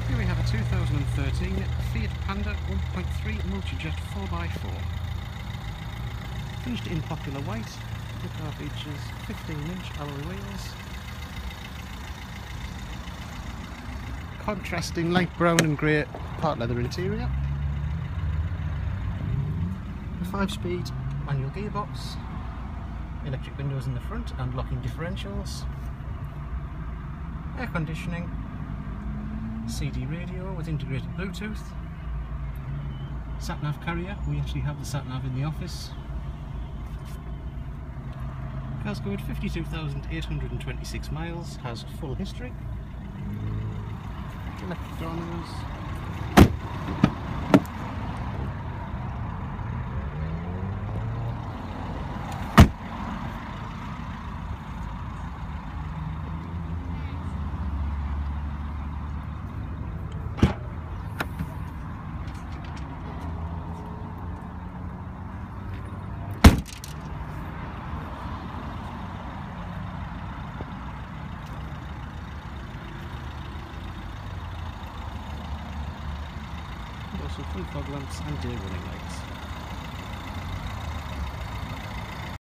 Here we have a 2013 Fiat Panda 1.3 multijet 4x4. Finished in popular white. The car features 15-inch alloy wheels, contrasting light brown and grey part leather interior, a 5-speed manual gearbox, electric windows in the front and locking differentials, air conditioning, CD radio with integrated Bluetooth, sat-nav carrier. We actually have the sat-nav in the office. Car's good 52,826 miles, has full history. Electric door mirrors. Also front fog lamps and day running lights.